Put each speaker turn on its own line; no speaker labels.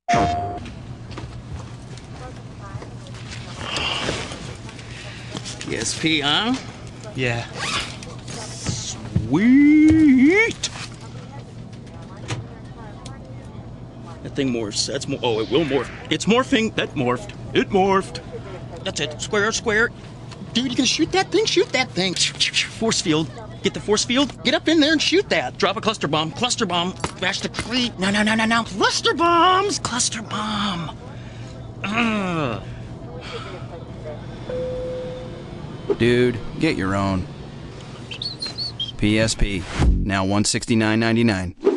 PSP, huh?
Yeah.
Sweet! That thing morphs. That's more. Oh, it will morph. It's morphing. That morphed. It morphed. That's it. Square, square. Dude, you can shoot that thing. Shoot that thing. Force field. Get the force field. Get up in there and shoot that. Drop a cluster bomb. Cluster bomb. Smash the tree. No, no, no, no, no. Cluster bombs. Cluster bomb. Ugh.
Dude, get your own. PSP. Now $169.99.